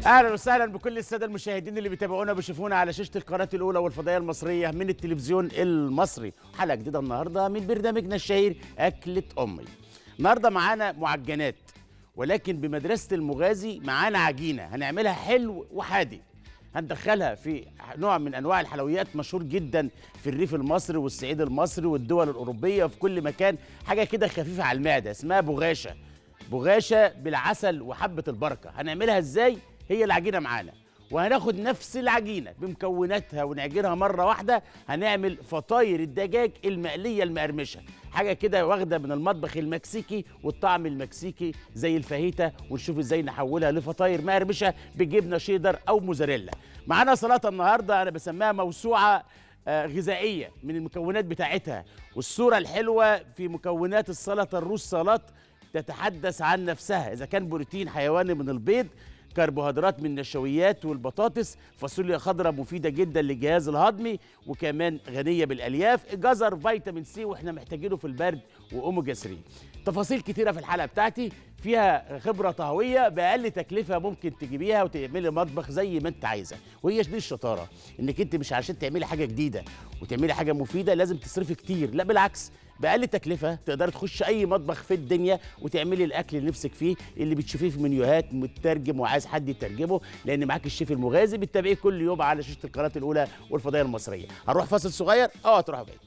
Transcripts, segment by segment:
اهلا وسهلا بكل الساده المشاهدين اللي بيتابعونا بيشوفونا على شاشه القناه الاولى والفضائيه المصريه من التلفزيون المصري. حلقه جديده النهارده من برنامجنا الشهير اكله امي. النهارده معانا معجنات، ولكن بمدرسه المغازي معانا عجينه هنعملها حلو وحادق. هندخلها في نوع من انواع الحلويات مشهور جدا في الريف المصري والصعيد المصري والدول الاوروبيه وفي كل مكان. حاجه كده خفيفه على المعده اسمها بغاشه. بغاشه بالعسل وحبه البركه. هنعملها ازاي؟ هي العجينه معانا، وهناخد نفس العجينه بمكوناتها ونعجنها مره واحده. هنعمل فطاير الدجاج المقليه المقرمشه، حاجه كده واخده من المطبخ المكسيكي والطعم المكسيكي زي الفاهيتا، ونشوف ازاي نحولها لفطاير مقرمشه بجبنه شيدر او موزاريلا. معانا سلطه النهارده انا بسميها موسوعه غذائيه من المكونات بتاعتها، والصوره الحلوه في مكونات السلطه الروس سلطه تتحدث عن نفسها. اذا كان بروتين حيواني من البيض، كربوهيدرات من النشويات والبطاطس، فاصوليا خضراء مفيده جدا للجهاز الهضمي وكمان غنيه بالالياف، جزر فيتامين سي واحنا محتاجينه في البرد، واوميجا 3. تفاصيل كتيره في الحلقه بتاعتي، فيها خبره طهويه باقل تكلفه ممكن تجيبيها وتعملي مطبخ زي ما انت عايزه. وهي دي الشطاره، انك انت مش عشان تعملي حاجه جديده وتعملي حاجه مفيده لازم تصرفي كتير، لا بالعكس، باقل تكلفه تقدري تخش اي مطبخ في الدنيا وتعملي الاكل اللي نفسك فيه، اللي بتشوفيه في منيوهات مترجم وعايز حد يترجمه، لان معاك الشيف المغازي بتتابعيه كل يوم على شاشه القناه الاولى والفضائيه المصريه. هنروح فاصل صغير، تروحوا بعيد.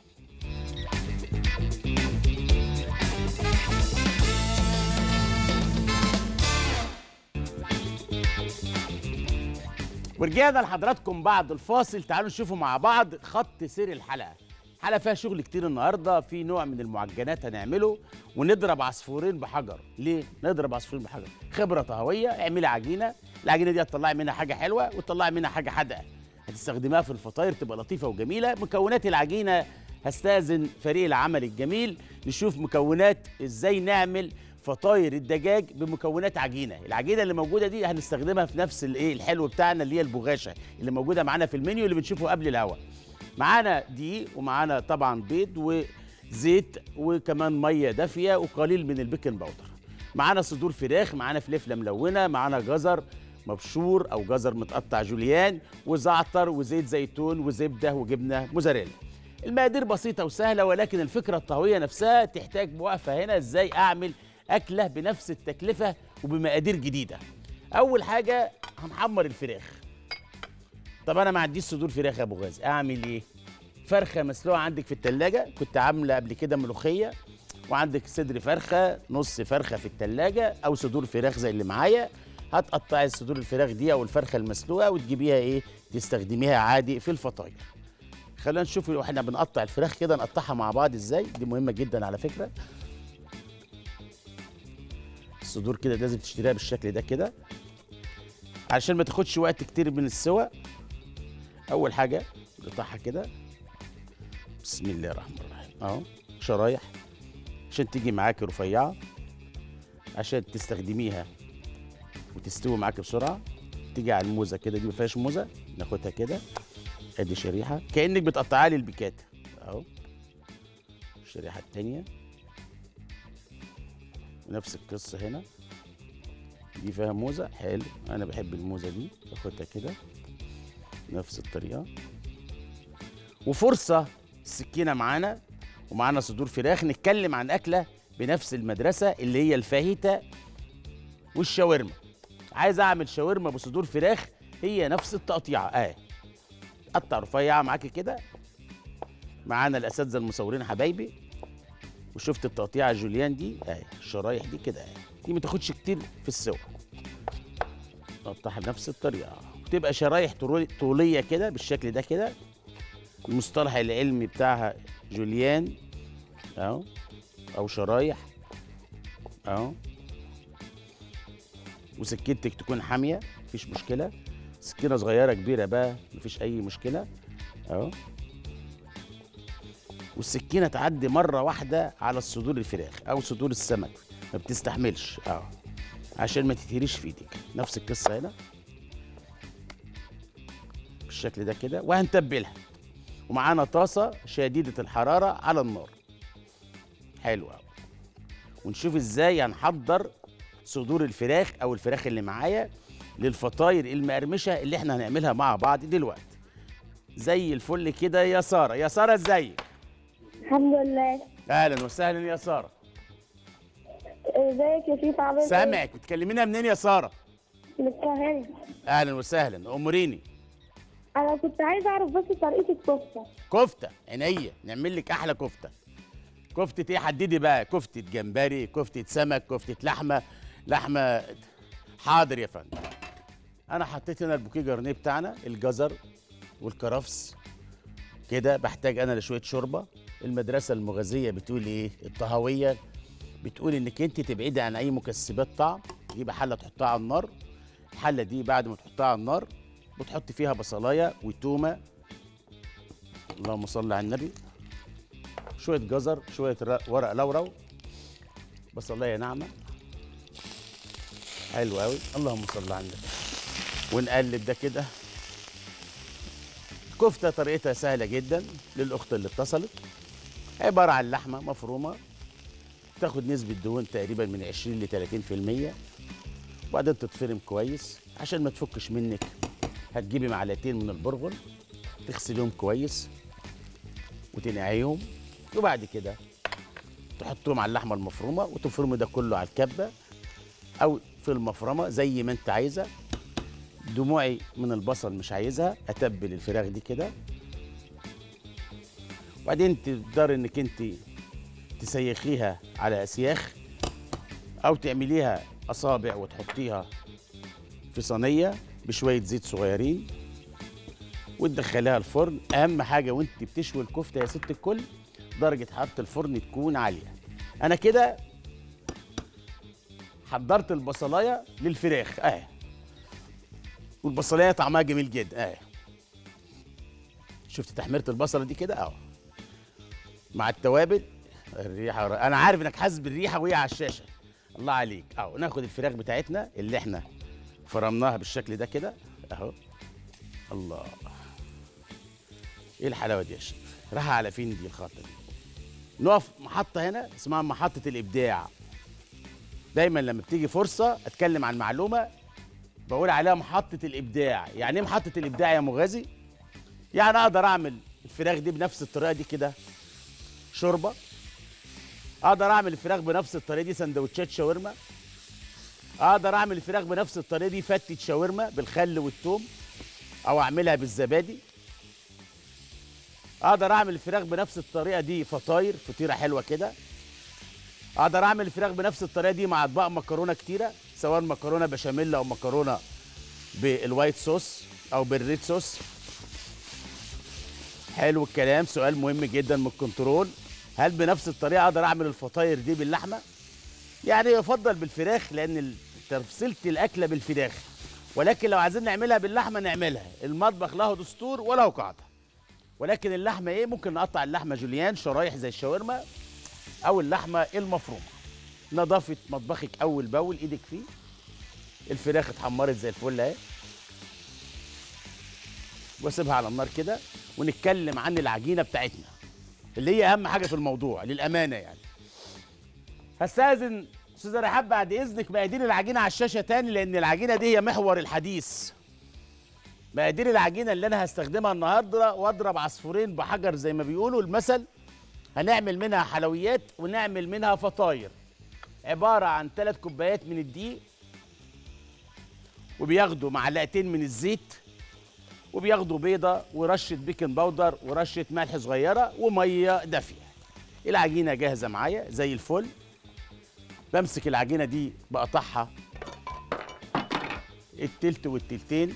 ورجعنا لحضراتكم بعد الفاصل. تعالوا نشوفوا مع بعض خط سير الحلقه. حلقه فيها شغل كتير النهارده، في نوع من المعجنات هنعمله ونضرب عصفورين بحجر. ليه نضرب عصفورين بحجر؟ خبره طهويه. اعملي عجينه، العجينه دي هتطلعي منها حاجه حلوه وتطلعي منها حاجه حادقه، هتستخدمها في الفطاير تبقى لطيفه وجميله. مكونات العجينه هستاذن فريق العمل الجميل نشوف مكونات ازاي نعمل فطاير الدجاج بمكونات عجينه. العجينه اللي موجوده دي هنستخدمها في نفس الحلو بتاعنا اللي هي البغاشه اللي موجوده معانا في المنيو اللي بنشوفه قبل الهوا. معانا دقيق ومعانا طبعا بيض وزيت وكمان ميه دافيه وقليل من البيكنج باودر. معانا صدور فراخ، معانا فلفله ملونه، معانا جزر مبشور او جزر متقطع جوليان وزعتر وزيت زيتون وزبده وجبنه موزاريلا. المقادير بسيطه وسهله، ولكن الفكره الطهويه نفسها تحتاج وقفه هنا. ازاي اعمل اكله بنفس التكلفه وبمقادير جديده؟ اول حاجه هنحمر الفراخ. طب انا ما عنديش صدور فراخ يا ابو غازي، اعمل ايه؟ فرخه مسلوقه عندك في التلاجة، كنت عامله قبل كده ملوخيه، وعندك صدر فرخه، نص فرخه في التلاجة او صدور فراخ زي اللي معايا. هتقطعي الصدور الفراخ دي او الفرخه المسلوقه وتجيبيها تستخدميها عادي في الفطاير. خلينا نشوف واحنا بنقطع الفراخ كده نقطعها مع بعض ازاي، دي مهمه جدا على فكره. الصدور كده لازم تشتريها بالشكل ده كده علشان ما تاخدش وقت كتير من السوى. اول حاجه نقطعها كده، بسم الله الرحمن الرحيم، شرايح عشان تيجي معاكي رفيعه، عشان تستخدميها وتستوي معاكي بسرعه. تيجي على الموزه كده، دي ما فيهاش موزه، ناخدها كده، ادي شريحه كانك بتقطعها لي البيكات الشريحه التانيه نفس القصه. هنا دي فيها موزه، حلو، انا بحب الموزه دي، باخدها كده نفس الطريقه. وفرصه السكينه معانا، ومعانا صدور فراخ. نتكلم عن اكله بنفس المدرسه اللي هي الفاهيتا والشاورما. عايز اعمل شاورما بصدور فراخ، هي نفس التقطيعه قطع رفيعه معاكي كده. معانا الاساتذه المصورين حبايبي، وشفت التقطيعه الجوليان دي الشرايح دي كده دي ما تاخدش كتير في السوا. نقطعها بنفس الطريقه، تبقى شرايح طوليه كده بالشكل ده كده. المصطلح العلمي بتاعها جوليان او شرايح وسكينتك تكون حاميه، مفيش مشكله. سكينه صغيره كبيره بقى مفيش اي مشكله والسكينه تعدي مره واحده على الصدور الفراخ او صدور السمك، ما بتستحملش عشان ما تتهريش في ايدك. نفس القصه هنا بالشكل ده كده. وهنتبلها، ومعانا طاسه شديده الحراره على النار. حلو قوي. ونشوف ازاي هنحضر صدور الفراخ او الفراخ اللي معايا للفطاير المقرمشه اللي احنا هنعملها مع بعض دلوقتي. زي الفل كده يا ساره. يا ساره ازيك؟ الحمد لله. اهلا وسهلا يا ساره. ازيك يا شيف؟ عامل ايه؟ سامعك. بتكلمينا منين يا ساره؟ من القاهرة. اهلا وسهلا. اموريني. انا كنت عايزه اعرف بس طريقه الكفته. كفته عينيا، نعمل لك احلى كفته. كفته ايه؟ حددي بقى. كفته جمبري، كفته سمك، كفته لحمه. حاضر يا فندم. انا حطيت هنا البوكيه جرنيه بتاعنا، الجزر والكرفس كده. بحتاج انا لشويه شوربه. المدرسه المغازيه بتقول ايه؟ الطهويه بتقول انك انت تبعدي عن اي مكسبات طعم. تجيبي حله تحطها على النار. الحله دي بعد ما تحطها على النار بتحط فيها بصلايه وتومه، اللهم صل على النبي، شويه جزر، شويه ورق لورا، بصلايه ناعمه، حلو قوي، اللهم صل على النبي. ونقلب ده كده. كفته طريقتها سهله جدا للاخت اللي اتصلت. عباره عن لحمه مفرومه، تاخد نسبه دهون تقريبا من 20 ل 30%، وبعدين تتفرم كويس عشان ما تفكش منك. هتجيبي معلقتين من البرغل، تغسليهم كويس وتنقعيهم، وبعد كده تحطهم على اللحمه المفرومه وتفرمي ده كله على الكبه او في المفرمه زي ما انت عايزه. دموعي من البصل مش عايزها. اتبل الفراخ دي كده، وبعدين تقدري انك انت تسيخيها على اسياخ او تعمليها اصابع وتحطيها في صينيه بشويه زيت صغيرين وتدخليها الفرن. اهم حاجه وانت بتشوي الكفته يا ست الكل درجه حراره الفرن تكون عاليه. انا كده حضرت البصلايه للفراخ اهي، والبصلايه طعمها جميل جدا اهي. شفت تحميره البصله دي كده اهو مع التوابل. الريحه، انا عارف انك حاسس بالريحه وهي على الشاشه. الله عليك اهو. ناخد الفراخ بتاعتنا اللي احنا فرمناها بالشكل ده كده اهو. الله، ايه الحلاوه دي يا شيخ؟ راح على فين دي الخطه دي؟ نقف محطه هنا اسمها محطه الابداع. دايما لما بتيجي فرصه اتكلم عن معلومه بقول عليها محطه الابداع. يعني ايه محطه الابداع يا مغازي؟ يعني اقدر اعمل الفراخ دي بنفس الطريقه دي كده شوربه، اقدر اعمل الفراخ بنفس الطريقه دي سندوتشات شاورما، اقدر اعمل الفراخ بنفس الطريقه دي فتة شاورما بالخل والثوم، او اعملها بالزبادي. اقدر اعمل الفراخ بنفس الطريقه دي فطاير، فطيره حلوه كده. اقدر اعمل الفراخ بنفس الطريقه دي مع اطباق مكرونه كتيره، سواء مكرونه بشاميل او مكرونه بالوايت صوص او بالريد صوص. حلو الكلام. سؤال مهم جدا من الكنترول، هل بنفس الطريقه اقدر اعمل الفطاير دي باللحمه؟ يعني يفضل بالفراخ لان تفصيله الاكله بالفراخ، ولكن لو عايزين نعملها باللحمه نعملها. المطبخ له دستور وله قاعده، ولكن اللحمه ايه؟ ممكن نقطع اللحمه جوليان شرايح زي الشاورما او اللحمه المفرومه. نظافه مطبخك اول باول ايدك فيه. الفراخ اتحمرت زي الفل اهي، واسيبها على النار كده ونتكلم عن العجينه بتاعتنا اللي هي اهم حاجه في الموضوع للامانه. يعني هستاذن استاذه رحاب بعد اذنك مقادير العجينه على الشاشه تاني، لان العجينه دي هي محور الحديث. مقادير العجينه اللي انا هستخدمها النهارده واضرب عصفورين بحجر زي ما بيقولوا المثل. هنعمل منها حلويات ونعمل منها فطاير. عباره عن 3 كوبايات من الدقيق، وبياخدوا معلقتين من الزيت، وبياخدوا بيضه ورشه بيكنج باودر ورشه ملح صغيره وميه دافيه. العجينه جاهزه معايا زي الفل. بمسك العجينه دي بقطعها التلت والتلتين.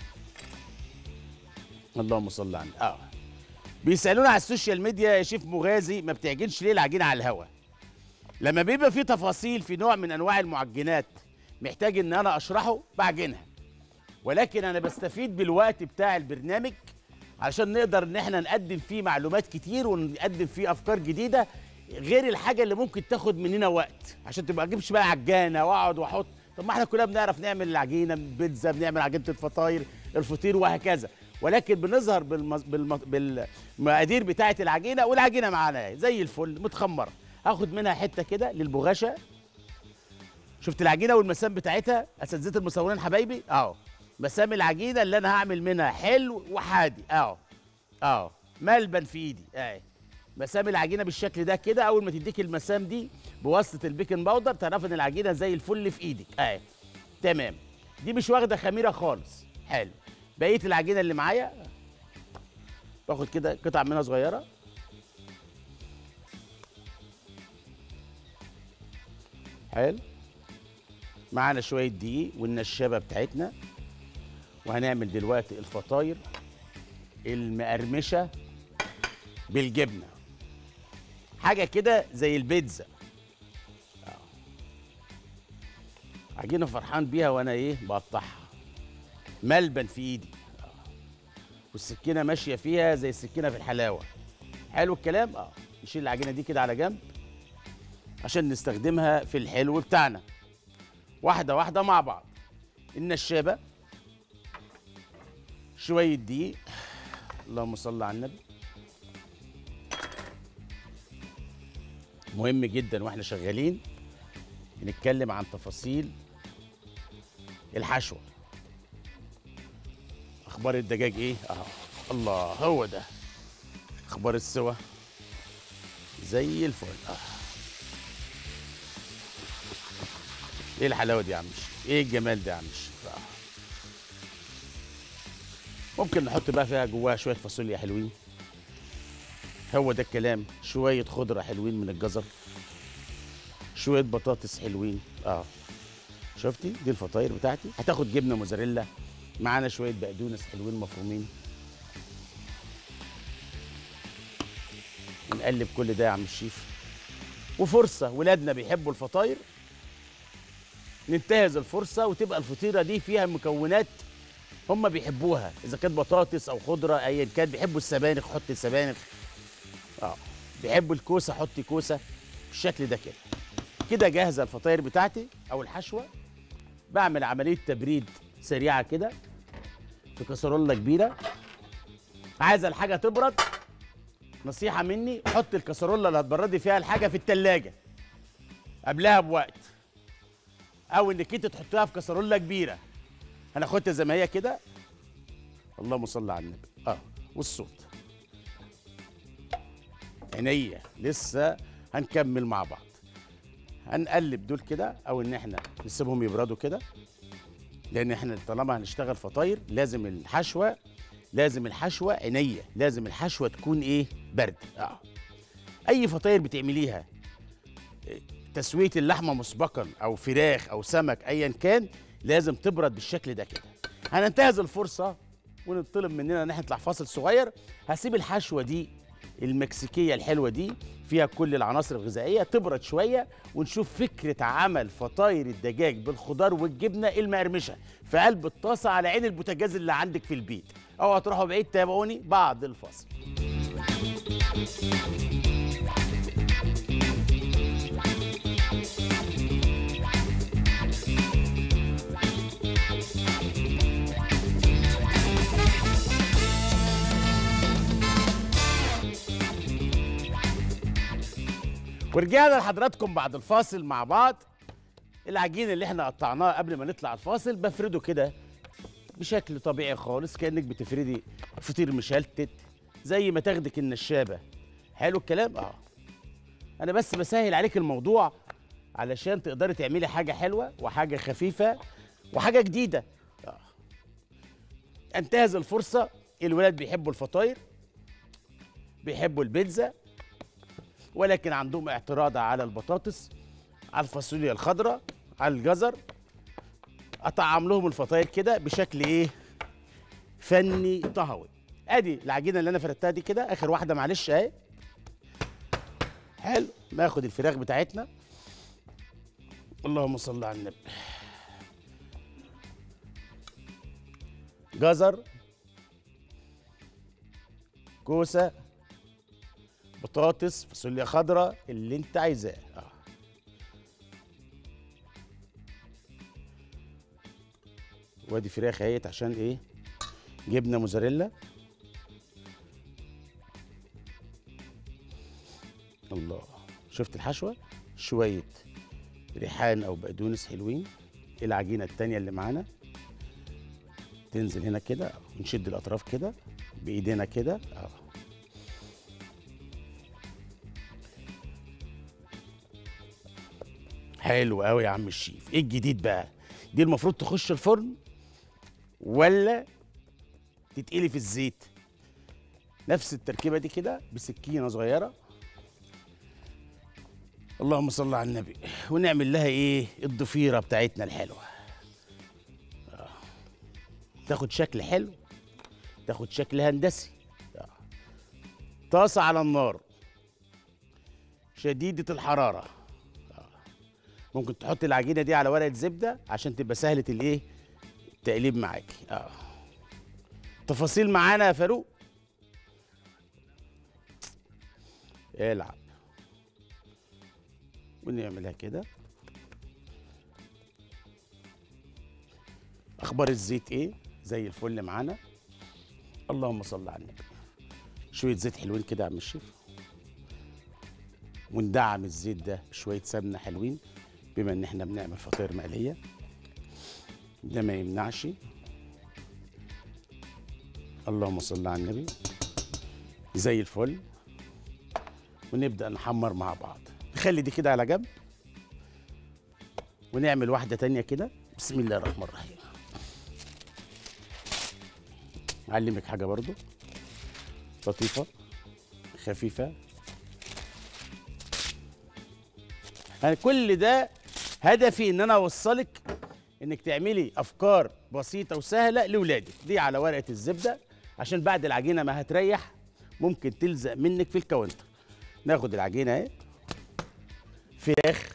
اللهم صل على النبي. بيسالونا على السوشيال ميديا يا شيف مغازي ما بتعجنش ليه العجينه على الهواء؟ لما بيبقى في تفاصيل في نوع من انواع المعجنات محتاج ان انا اشرحه بعجنها، ولكن انا بستفيد بالوقت بتاع البرنامج علشان نقدر ان احنا نقدم فيه معلومات كتير ونقدم فيه افكار جديده غير الحاجه اللي ممكن تاخد مننا وقت، عشان تبقى اجيبش بقى عجانه واقعد واحط. طب ما احنا كلنا بنعرف نعمل العجينه، البيتزا، بنعمل عجينه الفطاير، الفطير وهكذا، ولكن بنظهر بالمقادير بتاعه العجينه، والعجينه معانا زي الفل متخمره. هاخد منها حته كده للبغاشه شفت العجينه والمسام بتاعتها اساتذه المصورين حبايبي اهو. مسام العجينه اللي انا هعمل منها حلو وحادي اهو. اهو ملبن في ايدي اهي. مسام العجينه بالشكل ده كده. اول ما تديك المسام دي بواسطه البيكنج باودر تعرف ان العجينه زي الفل في ايدك اهي. تمام. دي مش واخده خميره خالص. حلو. بقيه العجينه اللي معايا باخد كده قطع منها صغيره. حلو. معانا شويه دقيق والنشابه بتاعتنا. وهنعمل دلوقتي الفطاير المقرمشه بالجبنه. حاجه كده زي البيتزا. عجينه فرحان بيها وانا ايه بقطعها. ملبن في ايدي. والسكينه ماشيه فيها زي السكينه في الحلاوه. حلو الكلام. نشيل العجينه دي كده على جنب عشان نستخدمها في الحلو بتاعنا. واحده واحده مع بعض. النشابه، شويه دقيق، اللهم صل على النبي. مهم جدا واحنا شغالين نتكلم عن تفاصيل الحشوه. اخبار الدجاج ايه؟ الله هو ده. اخبار السوا زي الفل. ايه الحلاوه دي يا عم الشيف؟ ايه الجمال ده يا عم الشيف؟ ممكن نحط بقى فيها جواها شويه فاصوليا حلوين. هو ده الكلام. شويه خضره حلوين من الجزر. شويه بطاطس حلوين. شفتي دي الفطاير بتاعتي. هتاخد جبنه موزاريلا. معانا شويه بقدونس حلوين مفرومين. ونقلب كل ده يا عم الشيف. وفرصه ولادنا بيحبوا الفطاير ننتهز الفرصه وتبقى الفطيره دي فيها مكونات هم بيحبوها. اذا كانت بطاطس او خضره ايا كان. بيحبوا السبانخ حط سبانخ. بيحبوا الكوسه حطي كوسه. بالشكل ده كده. كده جاهزه الفطاير بتاعتي او الحشوه. بعمل عمليه تبريد سريعه كده في كسرولة كبيره. عايزه الحاجه تبرد، نصيحه مني حط الكسرولة اللي هتبردي فيها الحاجه في التلاجة قبلها بوقت، او انك انت تحطيها في كسرولة كبيره. هناخدها زي ما هي كده. اللهم صل على النبي. والصوت عينيا لسه هنكمل مع بعض. هنقلب دول كده او ان احنا نسيبهم يبردوا كده، لان احنا طالما هنشتغل فطاير لازم الحشوه عينيا لازم الحشوه تكون ايه برد. اي فطاير بتعمليها تسويه اللحمه مسبقا او فراخ او سمك ايا كان لازم تبرد بالشكل ده كده. هننتهز الفرصه ونطلب مننا ان احنا نطلع فاصل صغير. هسيب الحشوه دي المكسيكيه الحلوه دي فيها كل العناصر الغذائيه تبرد شويه ونشوف فكره عمل فطاير الدجاج بالخضار والجبنه المقرمشه في قلب الطاسه على عين البوتاجاز اللي عندك في البيت. اوعوا تروحوا بعيد. تابعوني بعد الفاصل. ورجعنا لحضراتكم بعد الفاصل مع بعض. العجين اللي احنا قطعناه قبل ما نطلع الفاصل بفرده كده بشكل طبيعي خالص كأنك بتفردي فطير مشلتت زي ما تاخدك النشابة. حلو الكلام. انا بس بسهل عليك الموضوع علشان تقدري تعملي حاجة حلوة وحاجة خفيفة وحاجة جديدة. انتهز الفرصة. الولاد بيحبوا الفطاير بيحبوا البيتزا ولكن عندهم اعتراض على البطاطس على الفاصوليا الخضراء على الجزر. اطعم لهم الفطاير كده بشكل ايه فني طهوي. ادي العجينه اللي انا فردتها دي كده اخر واحده معلش اهي. حلو. ناخد الفراخ بتاعتنا. اللهم صل على النبي. جزر، كوسه، بطاطس، فاصوليا خضراء اللي انت عايزاه. وادي فراخ اهيت عشان ايه جبنه موزاريلا. الله. شفت الحشوه؟ شويه ريحان او بقدونس حلوين. العجينه التانيه اللي معانا تنزل هنا كده، ونشد الاطراف كده بايدينا كده. حلو قوي يا عم الشيف. ايه الجديد بقى؟ دي المفروض تخش الفرن ولا تتقلي في الزيت؟ نفس التركيبه دي كده بسكينه صغيره. اللهم صل على النبي. ونعمل لها ايه؟ الضفيره بتاعتنا الحلوه. تاخد شكل حلو، تاخد شكل هندسي. طاسه على النار شديده الحراره. ممكن تحط العجينه دي على ورقه زبده عشان تبقى سهله الايه؟ التقليب معاكي. تفاصيل معانا يا فاروق. العب. ونعملها كده. اخبار الزيت ايه؟ زي الفل معانا. اللهم صل على النبي. شويه زيت حلوين كده يا عم الشيف، وندعم الزيت ده بشويه سمنه حلوين بما ان احنا بنعمل فطاير مقليه. ده ما يمنعش. اللهم صل على النبي. زي الفل. ونبدا نحمر مع بعض. نخلي دي كده على جنب، ونعمل واحده تانية كده. بسم الله الرحمن الرحيم. اعلمك حاجه برضو لطيفه خفيفه. أنا كل ده هدفي ان انا اوصلك انك تعملي افكار بسيطه وسهله لاولادك. دي على ورقه الزبده عشان بعد العجينه ما هتريح ممكن تلزق منك في الكاونتر. ناخد العجينه اهي. فراخ.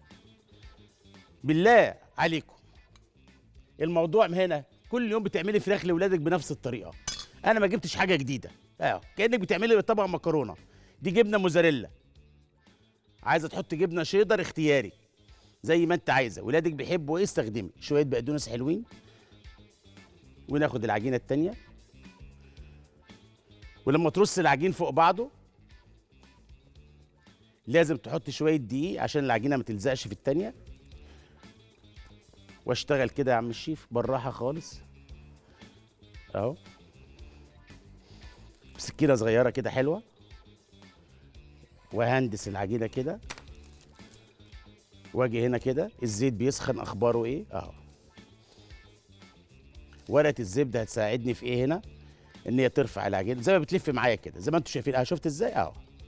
بالله عليكم الموضوع هنا كل يوم بتعملي فراخ لاولادك بنفس الطريقه. انا ما جبتش حاجه جديده. كانك بتعملي طبق مكرونه. دي جبنه موزاريلا. عايزه تحط جبنه شيدر اختياري زي ما انت عايزه. ولادك بيحبوا ايه استخدمي. شويه بقدونس حلوين. وناخد العجينه التانيه. ولما ترص العجين فوق بعضه لازم تحط شويه دقيق عشان العجينه ما تلزقش في التانيه. واشتغل كده يا عم الشيف بالراحه خالص اهو. بسكينه صغيره كده حلوه. وهندس العجينه كده. واجي هنا كده الزيت بيسخن. اخباره ايه؟ اهو. ورقه الزبده هتساعدني في ايه هنا؟ ان هي ترفع العجينه زي ما بتلف معايا كده زي ما انتم شايفين. شفت ازاي؟ اهو.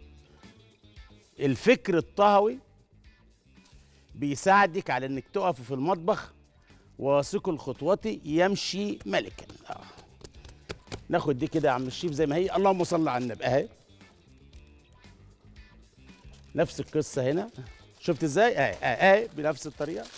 الفكر الطهوي بيساعدك على انك تقف في المطبخ واثق الخطوات يمشي ملكا. ناخد دي كده يا عم الشيف زي ما هي. اللهم صل على النبي. اهي نفس القصه هنا. شفت ازاي؟ اهي بنفس الطريقه.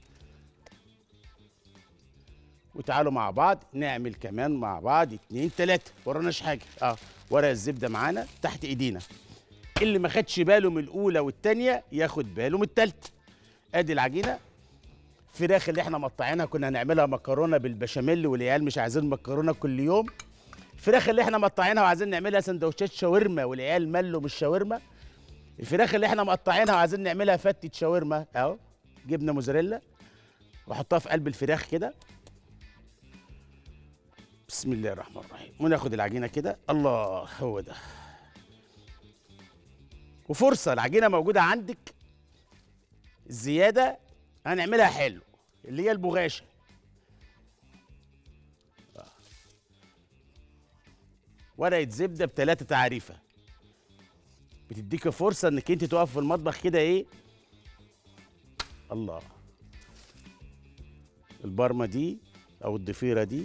وتعالوا مع بعض نعمل كمان مع بعض 2 3. وراناش حاجه. ورق الزبده معانا تحت ايدينا. اللي ما خدش باله من الاولى والثانيه ياخد باله من الثالثه. ادي العجينه. الفراخ اللي احنا مقطعينها كنا هنعملها مكرونه بالبشاميل والعيال مش عايزين مكرونه كل يوم. الفراخ اللي احنا مقطعينها وعايزين نعملها سندوتشات شاورما والعيال ملوا من الشاورما. الفراخ اللي احنا مقطعينها وعايزين نعملها فتة شاورما اهو. جبنه موزاريلا واحطها في قلب الفراخ كده. بسم الله الرحمن الرحيم. وناخد العجينه كده. الله هو ده. وفرصه العجينه موجوده عندك الزياده هنعملها حلو اللي هي البغاشه. ورقه زبده ب3 تعريفه بتديك فرصه انك انت تقف في المطبخ كده ايه. الله. البرمه دي او الضفيره دي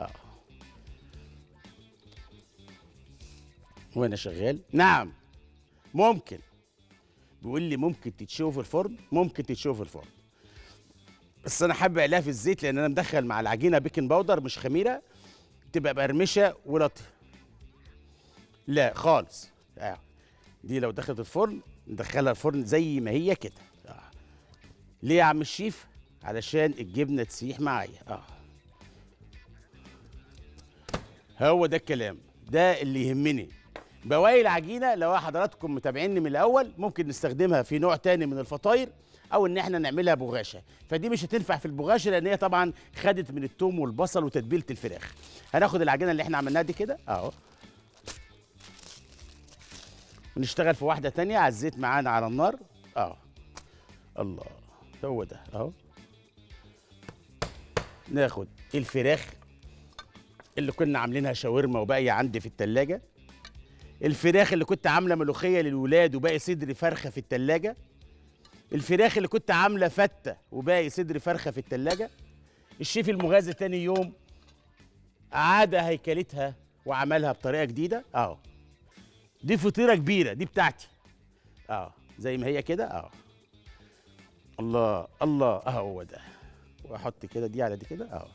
وانا شغال. نعم ممكن. بيقول لي ممكن تتشوي في الفرن. ممكن تتشوي في الفرن بس انا حابب اقليها في الزيت لان انا مدخل مع العجينه بيكنج باودر مش خميره تبقى مقرمشه ولطيفه. لا خالص. دي لو دخلت الفرن ندخلها الفرن زي ما هي كده. ليه يا عم الشيف؟ علشان الجبنه تسيح معايا. هو ده الكلام ده اللي يهمني. بواقي العجينه لو حضراتكم متابعيني من الاول ممكن نستخدمها في نوع تاني من الفطاير، او ان احنا نعملها بغاشه. فدي مش هتنفع في البغاشه لان هي طبعا خدت من الثوم والبصل وتتبيله الفراخ. هناخد العجينه اللي احنا عملناها دي كده اهو، ونشتغل في واحده تانية على الزيت معانا على النار اهو. الله، هو ده اهو. ناخد الفراخ اللي كنا عاملينها شاورما وباقيه عندي في التلاجة، الفراخ اللي كنت عامله ملوخيه للولاد وباقي صدر فرخه في التلاجة، الفراخ اللي كنت عامله فته وباقي صدر فرخه في التلاجة. الشيف المغازي تاني يوم عاد هيكلتها وعملها بطريقه جديده اهو. دي فطيره كبيره دي بتاعتي اهو، زي ما هي كده اهو. الله الله اهو، هو ده. واحط كده دي على دي كده اهو.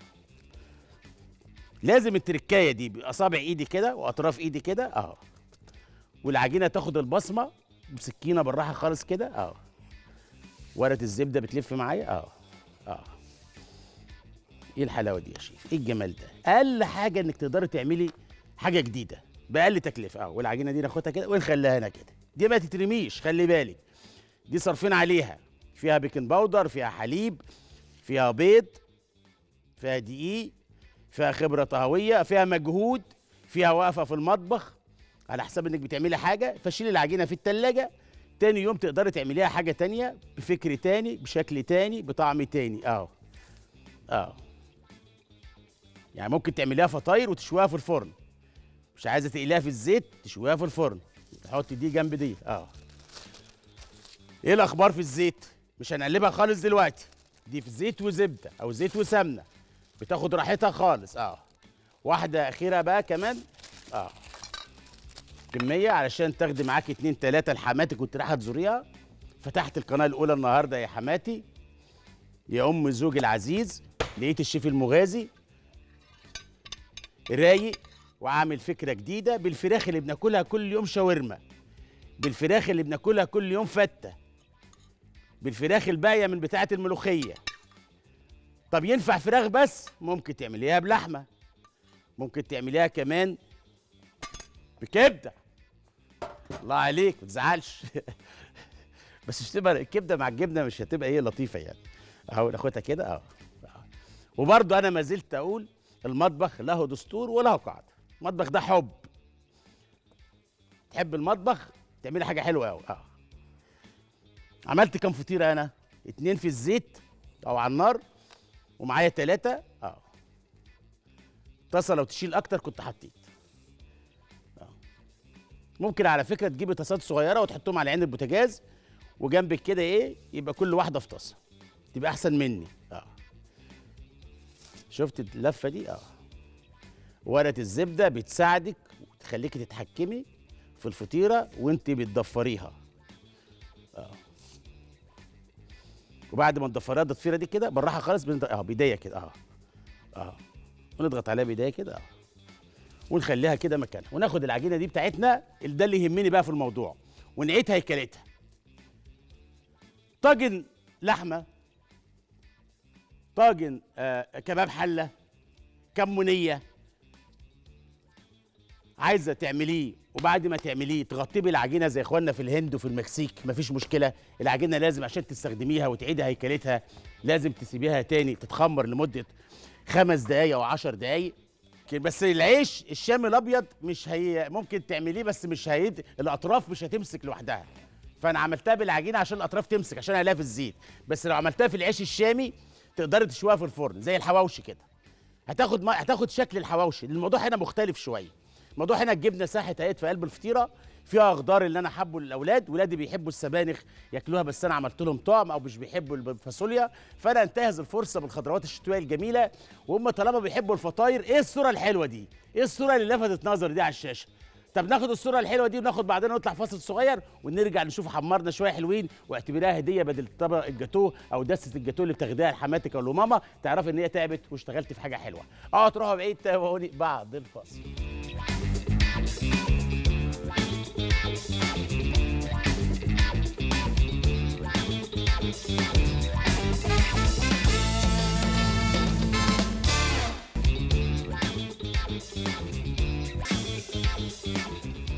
لازم التركايه دي باصابع ايدي كده واطراف ايدي كده اهو، والعجينه تاخد البصمه بسكينه بالراحه خالص كده اهو. ورقه الزبده بتلف معايا اهو اهو. ايه الحلاوه دي يا شيف، ايه الجمال ده. اقل حاجه انك تقدري تعملي حاجه جديده باقل تكلفه اهو. والعجينه دي ناخدها كده ونخليها هنا كده، دي ما تترميش خلي بالك، دي صارفين عليها، فيها بيكنج باودر، فيها حليب، فيها بيض، فيها دقيق، فيها خبره طهويه، فيها مجهود، فيها وقفه في المطبخ على حساب انك بتعملي حاجه. فشيلي العجينه في التلاجة، تاني يوم تقدري تعمليها حاجه تانيه بفكر تاني بشكل تاني بطعم تاني اهو اهو. يعني ممكن تعمليها فطاير وتشويها في الفرن، مش عايزه تقليها في الزيت تشويها في الفرن، تحطي دي جنب دي اهو. ايه الاخبار في الزيت؟ مش هنقلبها خالص دلوقتي، دي في زيت وزبده او زيت وسمنه، بتاخد راحتها خالص اهو. واحده اخيره بقى كمان اهو، كميه علشان تاخدي معاكي 2 3 لحماتك كنت رايحه تزوريها. فتحت القناه الاولى النهارده يا حماتي يا ام زوجي العزيز، لقيت الشيف المغازي رايق وعامل فكره جديده بالفراخ اللي بناكلها كل يوم شاورما، بالفراخ اللي بناكلها كل يوم فته، بالفراخ الباقيه من بتاعه الملوخيه. طب ينفع فراخ بس؟ ممكن تعمليها بلحمه، ممكن تعمليها كمان بكبده. الله عليك ما تزعلش بس مش تبقى الكبده مع الجبنه مش هتبقى ايه لطيفه يعني اهو. ناخدها كده اهو. وبرضه انا ما زلت اقول المطبخ له دستور وله قاعده. المطبخ ده حب، تحب المطبخ تعملي حاجه حلوه قوي اه. عملت كام فطيره انا؟ 2 في الزيت او على النار، ومعايا 3 اه. طاسه لو تشيل اكتر كنت حطيت اه. ممكن على فكره تجيبي طاسات صغيره وتحطهم على عين البوتاجاز وجنبك كده ايه، يبقى كل واحده في طاسه، تبقى احسن مني اه. شفت اللفه دي اه. ورقه الزبده بتساعدك وتخليكي تتحكمي في الفطيره وانت بتضفريها اه. وبعد ما تضفريها الضفيره دي كده بالراحه خالص بدايه كده اه اه. ونضغط عليها بدايه كده اه، ونخليها كده مكانها، وناخد العجينه دي بتاعتنا اللي ده اللي يهمني بقى في الموضوع، ونعيد هيكلتها. طاجن لحمه، طاجن كباب حله، كمونيه، عايزه تعمليه وبعد ما تعمليه تغطيه بالعجينه زي اخواننا في الهند وفي المكسيك، مفيش مشكله. العجينه لازم عشان تستخدميها وتعيدي هيكلتها لازم تسيبيها تاني تتخمر لمده 5 دقايق او 10 دقايق. بس العيش الشامي الابيض مش هي ممكن تعمليه بس مش هيد الاطراف مش هتمسك لوحدها، فانا عملتها بالعجينه عشان الاطراف تمسك عشان اقليها في الزيت. بس لو عملتها في العيش الشامي تقدري تشويها في الفرن زي الحواوشي كده، هتاخد شكل الحواوشي. الموضوع هنا مختلف شويه. الموضوع هنا الجبنه ساحت اهيت في قلب الفطيره، فيها خضار اللي انا حابه للاولاد، ولادي بيحبوا السبانخ ياكلوها بس انا عملت لهم طعم، او مش بيحبوا الفاصوليا، فانا انتهز الفرصه بالخضروات الشتويه الجميله. وهم طالما بيحبوا الفطاير، ايه الصوره الحلوه دي؟ ايه الصوره اللي لفتت نظري دي على الشاشه؟ طب ناخد الصوره الحلوه دي وناخد بعدين نطلع فاصل صغير ونرجع نشوف حمرنا شويه حلوين، واعتبريها هديه بدل طبق الجاتوه او دسه الجاتوه اللي بتاخديها لحماتك او لماما، تعرفي ان هي تعبت واشتغلت في حاجه حلوه. تروحوا بعيد تابعوني بعد الفاصل.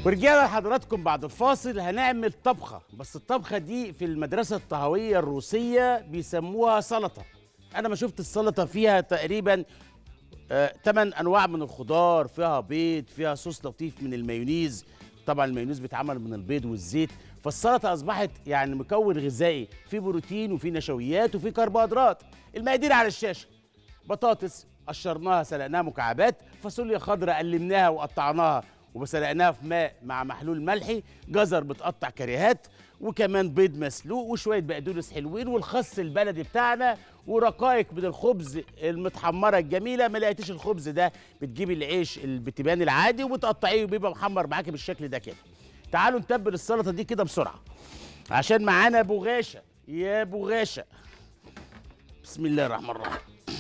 ورجعنا لحضراتكم بعد الفاصل. هنعمل طبخة، بس الطبخة دي في المدرسة الطهوية الروسية بيسموها سلطة. أنا ما شفت السلطة فيها تقريبا 8 أنواع من الخضار، فيها بيض، فيها صوص لطيف من المايونيز. طبعا المايونيز بيتعمل من البيض والزيت، فالسلطة أصبحت يعني مكون غذائي، في بروتين وفي نشويات وفي كربوهيدرات. المقادير على الشاشة: بطاطس قشرناها سلقناها مكعبات، فاصوليا خضراء قلمناها وقطعناها وسلقناها في ماء مع محلول ملحي، جزر متقطع كريهات، وكمان بيض مسلوق وشويه بقدونس حلوين والخس البلدي بتاعنا ورقائق من الخبز المتحمره الجميله. ما لقيتيش الخبز ده بتجيبي العيش البتبان العادي وبتقطعيه وبيبقى محمر معاكي بالشكل ده كده. تعالوا نتبل السلطه دي كده بسرعه عشان معانا بغاشه. يا بغاشه، بسم الله الرحمن الرحيم.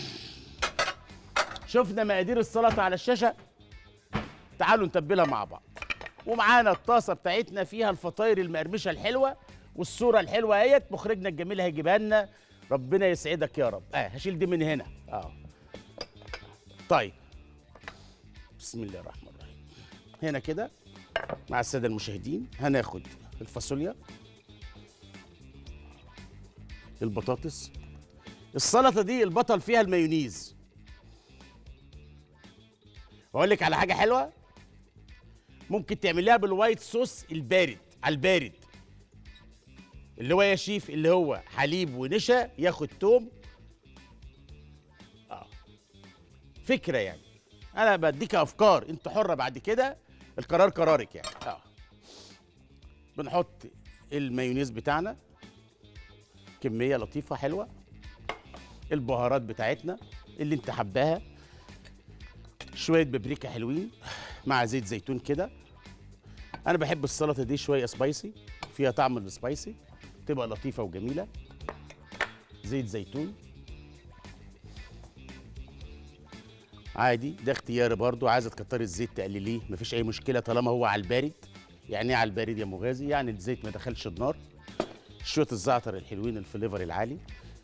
شفنا مقادير السلطه على الشاشه، تعالوا نتبلها مع بعض. ومعانا الطاسه بتاعتنا فيها الفطاير المقرمشه الحلوه والصوره الحلوه اهيت، مخرجنا الجميل هيجيبها لنا، ربنا يسعدك يا رب. هشيل دي من هنا. طيب، بسم الله الرحمن الرحيم. هنا كده مع الساده المشاهدين هناخد الفاصوليا، البطاطس. السلطه دي البطل فيها المايونيز. واقول لك على حاجه حلوه، ممكن تعمليها بالوايت صوص البارد على البارد، اللي هو يا شيف اللي هو حليب ونشا ياخد توم. فكره يعني، انا بديك افكار، انت حره بعد كده، القرار قرارك يعني. بنحط المايونيز بتاعنا كميه لطيفه حلوه، البهارات بتاعتنا اللي انت حباها، شويه بابريكا حلوين مع زيت زيتون كده. انا بحب السلطه دي شويه سبايسي، فيها طعم السبايسي، تبقى لطيفه وجميله. زيت زيتون عادي، ده اختياري برضو. عايزه تكتري الزيت تقلليه مفيش اي مشكله طالما هو على البارد. يعني ايه على البارد يا مغازي؟ يعني الزيت ما دخلش النار. شويه الزعتر الحلوين الفليفر العالي،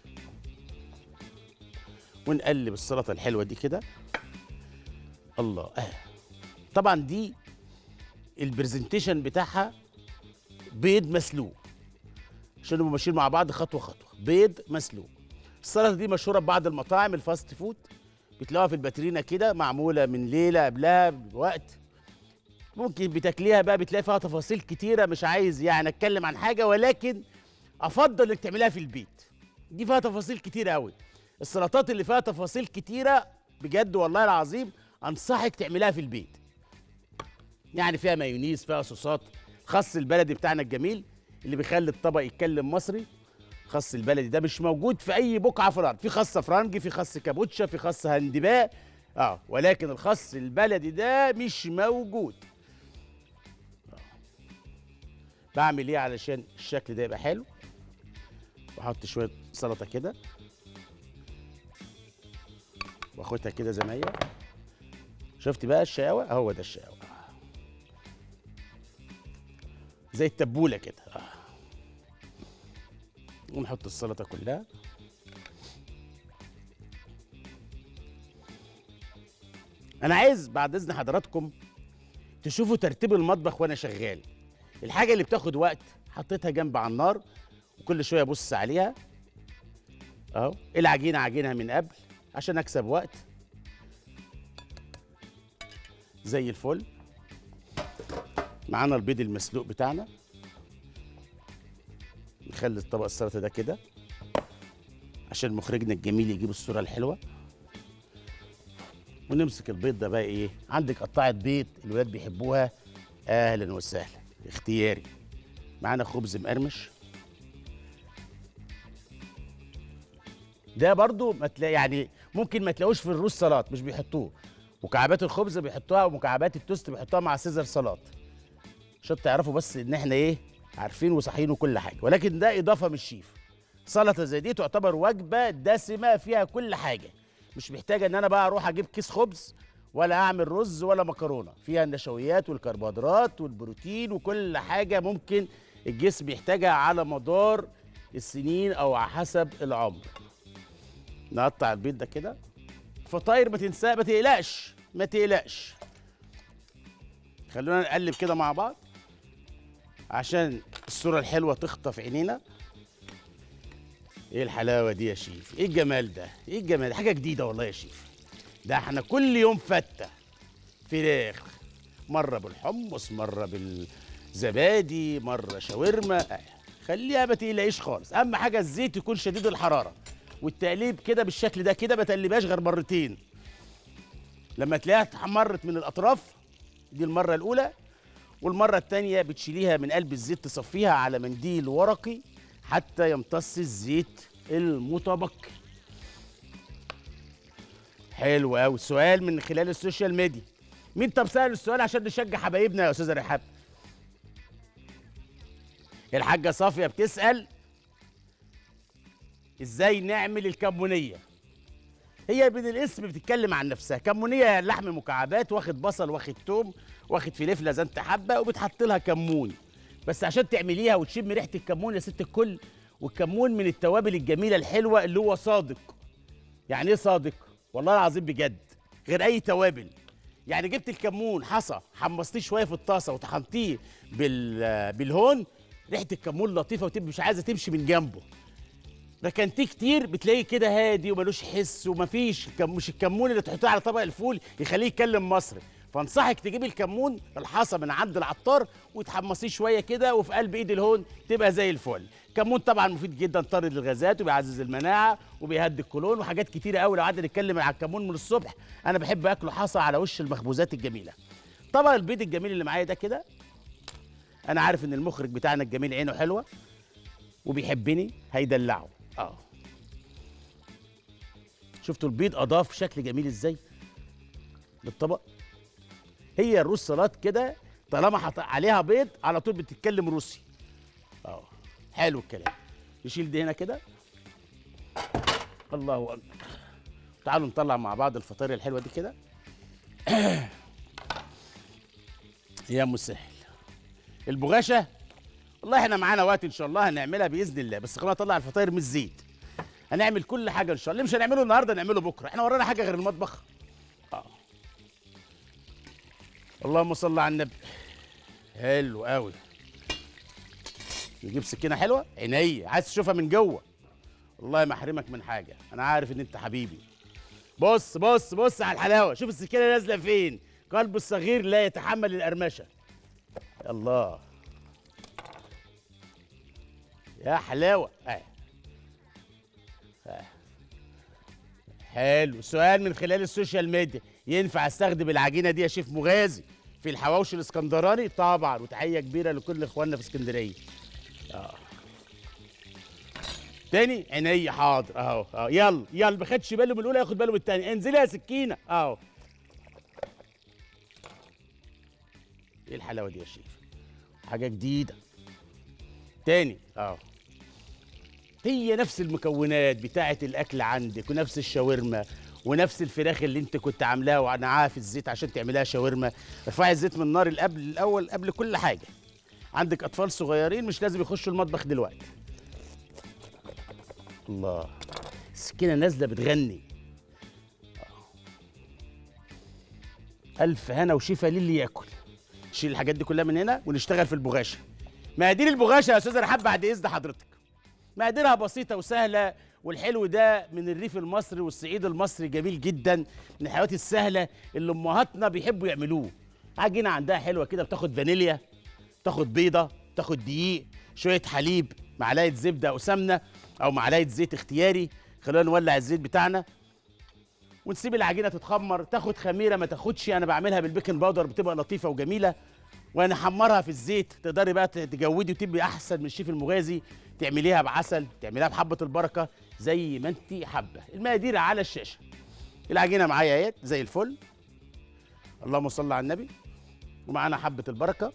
ونقلب السلطه الحلوه دي كده. الله. طبعا دي البرزنتيشن بتاعها بيض مسلوق، عشان نبقى ماشيين مع بعض خطوه خطوه. بيض مسلوق. السلطه دي مشهوره ببعض المطاعم الفاست فود، بتلاقوها في الباترينا كده معموله من ليله قبلها بوقت. ممكن بتاكليها بقى بتلاقي فيها تفاصيل كتيره، مش عايز يعني اتكلم عن حاجه، ولكن افضل انك تعمليها في البيت. دي فيها تفاصيل كتيره قوي. السلطات اللي فيها تفاصيل كتيره بجد والله العظيم انصحك تعملها في البيت. يعني فيها مايونيز، فيها صوصات، خس البلدي بتاعنا الجميل اللي بيخلي الطبق يتكلم مصري. خس البلدي ده مش موجود في اي بقعه في الارض. في خس فرنجي، في خس كابوتشا، في خس هندباء، ولكن الخس البلدي ده مش موجود. بعمل ايه علشان الشكل ده يبقى حلو؟ بحط شويه سلطه كده واخدها كده زي ما هي. شفت بقى الشقاوه؟ هو ده الشقاوه، زي التبوله كده. ونحط السلطه كلها. انا عايز بعد اذن حضراتكم تشوفوا ترتيب المطبخ وانا شغال. الحاجه اللي بتاخد وقت حطيتها جنب على النار، وكل شويه ابص عليها اهو. العجينه عجينها من قبل عشان اكسب وقت. زي الفل. معانا البيض المسلوق بتاعنا، نخلي الطبق السلطه ده كده عشان مخرجنا الجميل يجيب الصوره الحلوه. ونمسك البيض ده بقى ايه، عندك قطعه بيض الولاد بيحبوها، اهلا وسهلا، اختياري. معانا خبز مقرمش، ده برضو ما تلاقي يعني ممكن ما تلاقوش في الروس سلطات، مش بيحطوه. مكعبات الخبز بيحطوها ومكعبات التوست بيحطوها مع سيزر سلطات، عشان تعرفوا بس ان احنا ايه، عارفين وصاحيين وكل حاجه. ولكن ده اضافه من الشيف. سلطه زي دي تعتبر وجبه دسمه فيها كل حاجه، مش محتاجه ان انا بقى اروح اجيب كيس خبز ولا اعمل رز ولا مكرونه. فيها النشويات والكربوهيدرات والبروتين وكل حاجه ممكن الجسم يحتاجها على مدار السنين او على حسب العمر. نقطع البيض ده كده. فطاير ما تنساه، ما تقلقش ما تقلقش. خلونا نقلب كده مع بعض عشان الصورة الحلوة تخطف عينينا. ايه الحلاوة دي يا شيف؟ ايه الجمال ده؟ ايه الجمال ده؟ حاجة جديدة والله يا شيف. ده احنا كل يوم فتة فراخ، مرة بالحمص، مرة بالزبادي، مرة شاورما. خليها ما تقلقيش خالص، اهم حاجة الزيت يكون شديد الحرارة، والتقليب كده بالشكل ده كده، ما تقلبهاش غير مرتين. لما تلاقيها اتحمرت من الاطراف، دي المرة الأولى، والمرة التانية بتشيليها من قلب الزيت تصفيها على منديل ورقي حتى يمتص الزيت المتبقي. حلو قوي. سؤال من خلال السوشيال ميديا. مين طب سأل السؤال عشان نشجع حبايبنا يا استاذه رحاب؟ الحاجه صافيه بتسأل ازاي نعمل الكمونيه. هي من الاسم بتتكلم عن نفسها. كمونيه لحم مكعبات، واخد بصل، واخد توم، واخد فلفله زي انت حابه، وبتحط لها كمون. بس عشان تعمليها وتشم ريحه الكمون يا ست الكل، والكمون من التوابل الجميله الحلوه اللي هو صادق. يعني ايه صادق؟ والله العظيم بجد غير اي توابل. يعني جبت الكمون حصى، حمصتيه شويه في الطاسه وطحنتيه بالهون، ريحه الكمون لطيفه وتبقى مش عايزه تمشي من جنبه. ركنتيه كتير بتلاقيه كده هادي وملوش حس، ومفيش مش الكمون اللي تحطيه على طبق الفول يخليه يتكلم مصري. فانصحك تجيبي الكمون الحصى من عند العطار وتحمصيه شويه كده، وفي قلب ايد الهون تبقى زي الفل. الكمون طبعا مفيد جدا، طارد للغازات وبيعزز المناعه وبيهدي القولون وحاجات كتيره قوي. لو قعدنا نتكلم على الكمون من الصبح، انا بحب اكله حصى على وش المخبوزات الجميله. طبق البيض الجميل اللي معايا ده كده، انا عارف ان المخرج بتاعنا الجميل عينه حلوه وبيحبني، هيدلعه. شفتوا البيض اضاف شكل جميل ازاي للطبق؟ هي الروس سلطات كده طالما حط عليها بيض على طول بتتكلم روسي. حلو الكلام. نشيل دي هنا كده. الله اكبر. تعالوا نطلع مع بعض الفطاير الحلوه دي كده. يا مسهل. البغاشه والله احنا معانا وقت ان شاء الله هنعملها باذن الله، بس خلينا نطلع الفطاير من الزيت. هنعمل كل حاجه ان شاء الله. اللي مش هنعمله النهارده نعمله بكره، احنا ورانا حاجه غير المطبخ؟ اللهم صل على النبي. حلو قوي. نجيب سكينه حلوه عينيا، عايز تشوفها من جوه. والله ما احرمك من حاجه، انا عارف ان انت حبيبي. بص بص بص على الحلاوه، شوف السكينه نازله فين. قلب الصغير لا يتحمل القرمشه. الله يا حلاوه. حلو. سؤال من خلال السوشيال ميديا. ينفع استخدم العجينه دي يا شيف مغازي في الحواوشي الاسكندراني؟ طبعا، وتحيه كبيره لكل اخواننا في اسكندريه. تاني عينيا حاضر اهو. يلا يلا، ما خدش باله من الاولى ياخد باله من الثانيه. انزلي يا سكينه اهو. ايه الحلاوه دي يا شيف؟ حاجه جديده. تاني هي نفس المكونات بتاعه الاكل عندك، ونفس الشاورما، ونفس الفراخ اللي انت كنت عاملاها ونقعها في الزيت عشان تعملها شاورما. ارفعي الزيت من النار الاول قبل كل حاجه. عندك اطفال صغيرين مش لازم يخشوا المطبخ دلوقتي. الله، السكينه نازله بتغني. الف هنا وشفا للي ياكل. نشيل الحاجات دي كلها من هنا ونشتغل في البغاشه. مقادير البغاشه يا استاذه رحاب بعد اذن حضرتك. مقاديرها بسيطه وسهله، والحلو ده من الريف المصري والصعيد المصري جميل جدا، من الحلويات السهله اللي امهاتنا بيحبوا يعملوه. عجينه عندها حلوه كده، بتاخد فانيليا، تاخد بيضه، تاخد دقيق، شويه حليب، معلقه زبده او سمنه او معلقه زيت اختياري. خلينا نولع الزيت بتاعنا ونسيب العجينه تتخمر. تاخد خميره ما تاخدش، انا بعملها بالبيكنج باودر بتبقى لطيفه وجميله. ونحمرها في الزيت. تقدري بقى تجودي وتبقي احسن من الشيف المغازي، تعمليها بعسل، تعمليها بحبه البركه، زي ما انت حابه. المقادير على الشاشه. العجينه معايا اهي زي الفل. اللهم صل على النبي. ومعانا حبه البركه.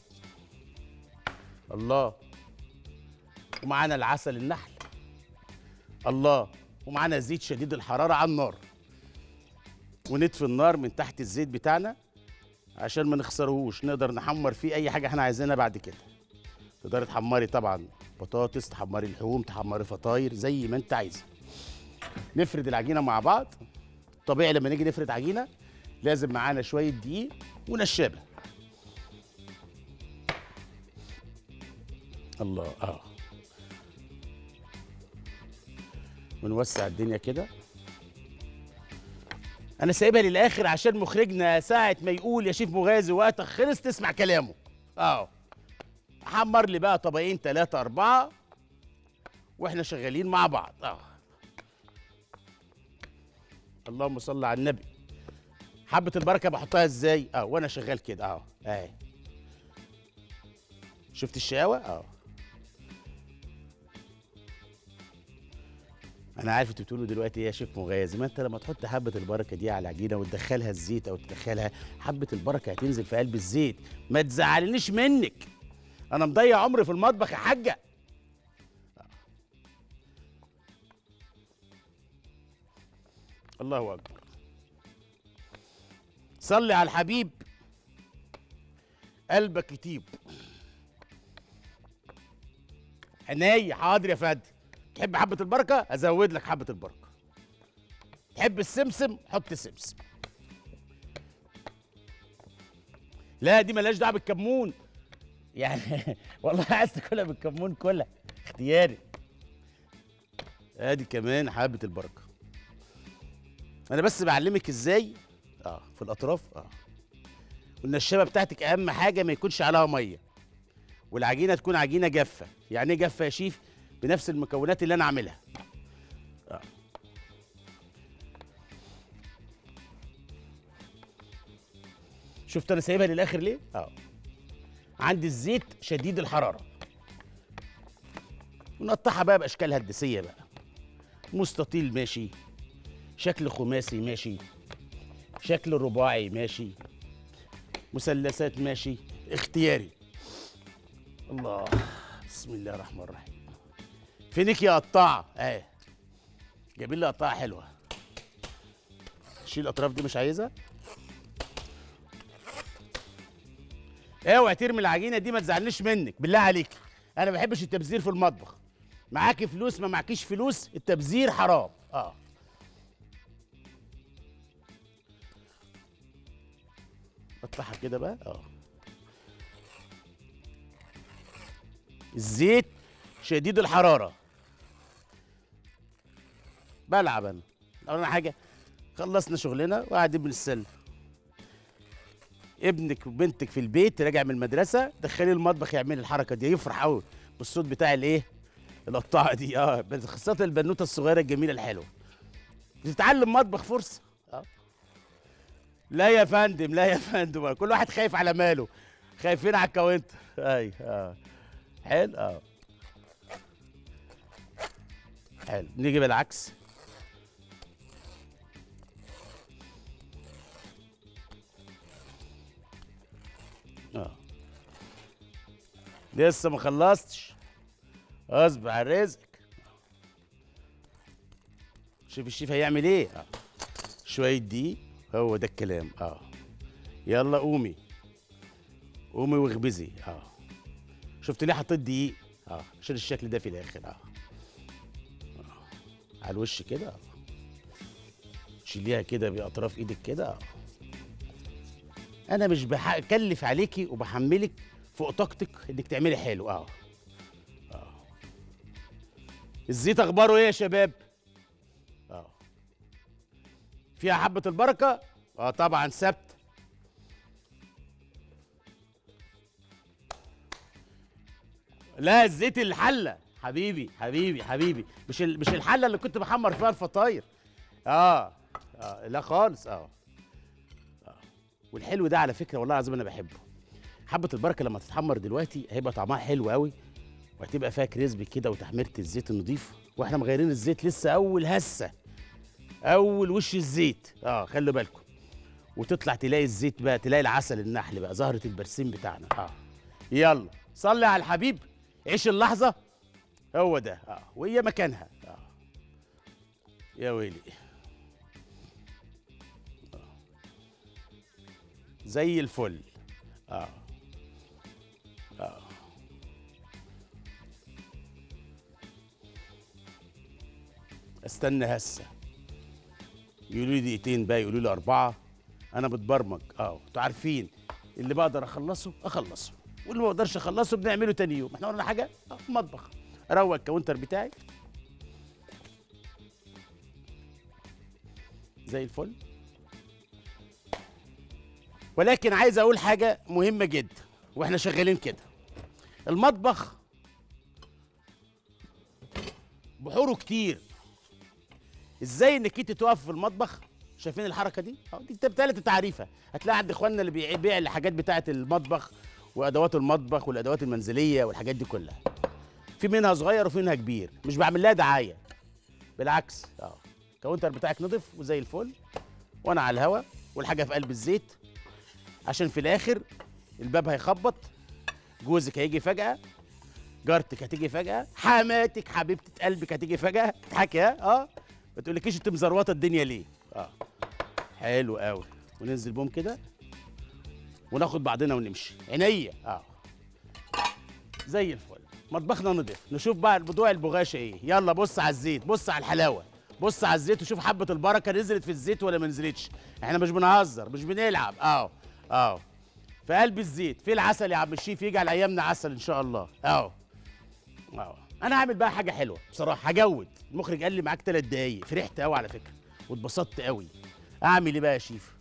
الله. ومعانا العسل النحل. الله. ومعانا زيت شديد الحراره على النار. ونطفي النار من تحت الزيت بتاعنا عشان ما نخسرهوش، نقدر نحمر فيه اي حاجه احنا عايزينها بعد كده. تقدري تحمري طبعا بطاطس، تحمري لحوم، تحمري فطاير، زي ما انت عايزه. نفرد العجينه مع بعض. طبيعي لما نيجي نفرد عجينه لازم معانا شويه دقيق ونشابه. الله ونوسع الدنيا كده. انا سايبها للاخر عشان مخرجنا ساعه ما يقول يا شيف مغازي وقتك خلص تسمع كلامه. حمر لي بقى طبقين 3 4 واحنا شغالين مع بعض. اللهم صل على النبي. حبة البركة بحطها ازاي؟ وانا شغال كده اهي. شفت الشقاوة؟ انا عارف انتوا بتقولوا دلوقتي ايه يا شيف مغازي، ما انت لما تحط حبة البركة دي على العجينة وتدخلها الزيت او تدخلها حبة البركة هتنزل في قلب الزيت. ما تزعلنيش منك، انا مضيع عمري في المطبخ يا حاجة. الله اكبر. صلي على الحبيب قلبك يطيب. عينيا حاضر يا فندم. تحب حبة البركة ازود لك حبة البركة. تحب السمسم حط سمسم. لا دي ملهاش دعوه بالكمون يعني والله عايز تاكلها بالكمون كلها اختياري. ادي كمان حبة البركة. انا بس بعلمك ازاي في الاطراف. والنشابه بتاعتك اهم حاجه ما يكونش عليها ميه، والعجينه تكون عجينه جافه. يعني ايه جافه يا شيف؟ بنفس المكونات اللي انا عاملها. شفت انا سايبها للاخر ليه؟ عندي الزيت شديد الحراره. ونقطعها بقى باشكال هندسيه بقى. مستطيل ماشي، شكل خماسي ماشي، شكل رباعي ماشي، مثلثات ماشي، اختياري. الله، بسم الله الرحمن الرحيم. فينك يا قطاعه؟ جايبين لي قطاعه حلوه. شيل الاطراف دي مش عايزها. اوعي ترمي العجينه دي، ما تزعلنيش منك بالله عليك. انا ما بحبش التبذير في المطبخ. معاكي فلوس ما معكيش فلوس، التبذير حرام. قطعها كده بقى. الزيت شديد الحراره. بلعب انا. اول حاجه خلصنا شغلنا وقاعدين بنستنى ابنك وبنتك في البيت راجع من المدرسه، دخليه المطبخ يعمل الحركه دي، يفرح قوي بالصوت بتاع الايه القطاعه دي. بس خاصه البنوته الصغيره الجميله الحلوه بتتعلم مطبخ فرصه. لا يا فندم، لا يا فندم، كل واحد خايف على ماله، خايفين على الكاونتر. حلو. حلو. نيجي بالعكس. لسه ما خلصتش، اصبر على رزقك. شوف الشيف هيعمل ايه. شويه دقيق، هو ده الكلام. يلا قومي قومي واخبزي. شفت ليه حطيت دقيق؟ عشان الشكل ده في الاخر. على الوش كده. شيليها كده باطراف ايدك كده. انا مش بكلف عليكي وبحملك فوق طاقتك انك تعملي حلو. الزيت اخباره ايه يا شباب؟ فيها حبة البركة؟ طبعا ثابت. لا الزيت الحلة حبيبي حبيبي حبيبي، مش الحلة اللي كنت بحمر فيها الفطاير. لا خالص. والحلو ده على فكرة والله العظيم انا بحبه. حبة البركة لما تتحمر دلوقتي هيبقى طعمها حلو قوي، وهتبقى فيها كريسبي كده وتحميرة الزيت النضيف، واحنا مغيرين الزيت لسه اول هسة، اول وش الزيت. خلوا بالكم. وتطلع تلاقي الزيت بقى، تلاقي العسل النحل بقى، زهرة البرسيم بتاعنا. يلا صلي على الحبيب، عيش اللحظة. هو ده. وهي مكانها. يا ويلي. زي الفل. استنى هسه، يقولوا لي دقيقتين بقى، يقولوا لي 4. انا متبرمج. انتوا عارفين اللي بقدر اخلصه اخلصه. واللي ما بقدرش اخلصه بنعمله تاني يوم. احنا قلنا حاجه مطبخ. اروق الكاونتر بتاعي زي الفل. ولكن عايز اقول حاجه مهمه جدا واحنا شغالين كده. المطبخ بحوره كتير. ازاي انك انت تقف في المطبخ؟ شايفين الحركه دي؟ دي بتالت التعريفه. هتلاقي عند اخواننا اللي بيبيع الحاجات بتاعه المطبخ وادوات المطبخ والادوات المنزليه والحاجات دي كلها. في منها صغير وفي منها كبير، مش بعمل لها دعايه. بالعكس الكاونتر بتاعك نضف وزي الفل، وانا على الهوا والحاجه في قلب الزيت، عشان في الاخر الباب هيخبط، جوزك هيجي فجاه، جارتك هتيجي فجاه، حماتك حبيبه قلبك هتيجي فجاه تضحكي. ما تقولكيش انت مزروطه الدنيا ليه. حلو قوي. وننزل بهم كده وناخد بعضنا ونمشي. عينيا زي الفل. مطبخنا نضيف. نشوف بقى موضوع البغاشه ايه. يلا بص على الزيت، بص على الحلاوه، بص على الزيت وشوف حبه البركه نزلت في الزيت ولا ما نزلتش. احنا مش بنهزر، مش بنلعب. في قلب الزيت. في العسل يا عم الشيف، يجي على ايامنا عسل ان شاء الله. انا هعمل بقى حاجه حلوه بصراحه. هجود. المخرج قال لي معاك 3 دقايق. فرحت قوي على فكره واتبسطت قوي. اعمل ايه بقى يا شيف؟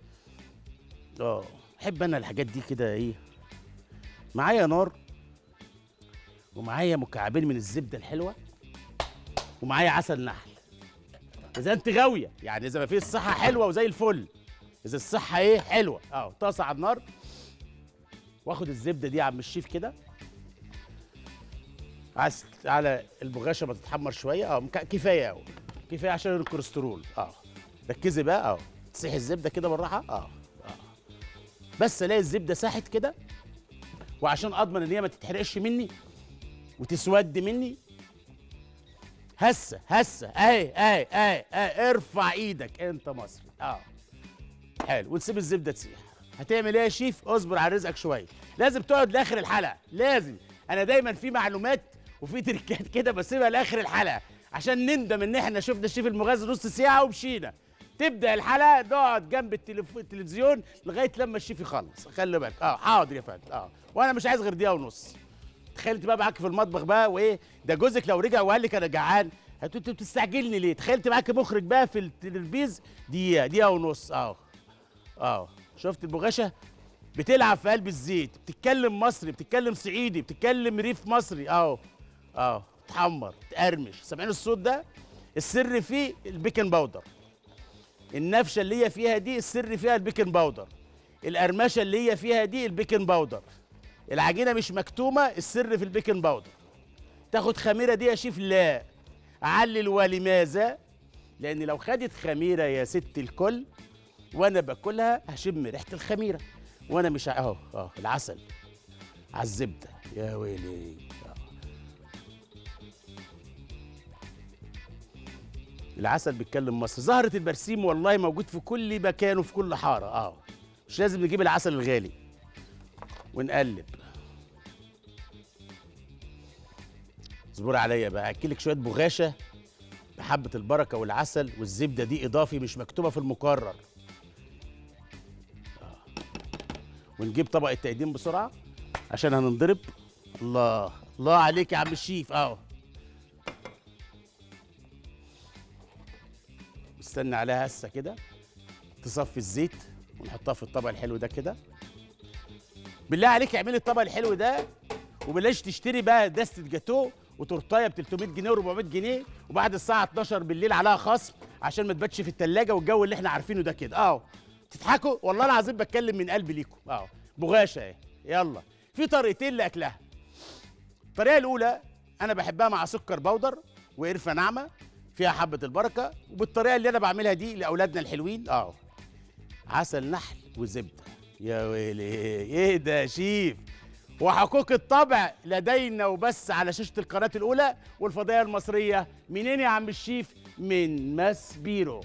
احب انا الحاجات دي كده. ايه معايا؟ نار، ومعايا مكعبين من الزبده الحلوه، ومعايا عسل نحل. اذا انت غاويه يعني، اذا ما فيش الصحه حلوه وزي الفل، اذا الصحه حلوه. طاسه على النار، واخد الزبده دي يا عم الشيف كده على البغاشه ما تتحمر شويه. كفايه قوي، كفايه عشان الكوليسترول. ركزي بقى. تسيح الزبده كده بالراحه. بس الاقي الزبده ساحت كده، وعشان اضمن ان هي ما تتحرقش مني وتسود مني، هسه اهي ارفع ايدك انت مصري. حلو. ونسيب الزبده تسيح. هتعمل ايه يا شيف؟ اصبر على رزقك شويه. لازم تقعد لاخر الحلقه، لازم. انا دايما في معلومات وفي تركات كده بسيبها لاخر الحلقه عشان نندم ان احنا شفنا الشيف المغازي نص ساعه ومشينا. تبدا الحلقه نقعد جنب التلفزيون لغايه لما الشيف يخلص. خلي بالك. حاضر يا فندم. وانا مش عايز غير دقيقه ونص. تخيل تبقى معاك في المطبخ بقى، وايه ده جوزك لو رجع وقال لك انا جعان انت بتستعجلني ليه؟ تخيل تبقى معاك مخرج بقى في التلفزيون دقيقه ونص. شفت البغاشه بتلعب في قلب الزيت، بتتكلم مصري، بتتكلم صعيدي، بتتكلم ريف مصري. تحمر تقرمش. سامعين الصوت ده؟ السر فيه البيكنج باودر. النفشه اللي هي فيها دي السر فيها البيكنج باودر. القرمشه اللي هي فيها دي البيكنج باودر. العجينه مش مكتومه، السر في البيكنج باودر. تاخد خميره دي يا شيف؟ لا. علل. ولماذا؟ لان لو خدت خميره يا ست الكل وانا باكلها هشم ريحه الخميره، وانا مش العسل على الزبده. يا ويلي. العسل بيتكلم مصر. زهرة البرسيم والله موجود في كل مكان وفي كل حارة. مش لازم نجيب العسل الغالي. ونقلب. اصبري عليا بقى، اكلك شوية بغاشة بحبة البركة والعسل والزبدة دي إضافي مش مكتوبة في المقرر. ونجيب طبق التقديم بسرعة عشان هننضرب. الله الله عليك يا عم الشيف. استنى عليها هسه كده تصفي الزيت ونحطها في الطبق الحلو ده كده. بالله عليك اعملي الطبق الحلو ده، وبلاش تشتري بقى دستة جاتوه وتورتايه ب 300 جنيه و400 جنيه وبعد الساعه 12 بالليل عليها خصم عشان ما تباتش في التلاجة والجو اللي احنا عارفينه ده كده. تضحكوا والله العظيم بتكلم من قلبي ليكم. بغاشه يلا. في طريقتين لاكلها. الطريقه الاولى انا بحبها مع سكر بودر وقرفه ناعمه فيها حبه البركه، وبالطريقه اللي انا بعملها دي لاولادنا الحلوين عسل نحل وزبده. يا ويلي ايه ده يا شيف؟ وحقوق الطبع لدينا وبس على شاشه القناه الاولى والفضائيه المصريه. منين يا عم الشيف؟ من ماسبيرو.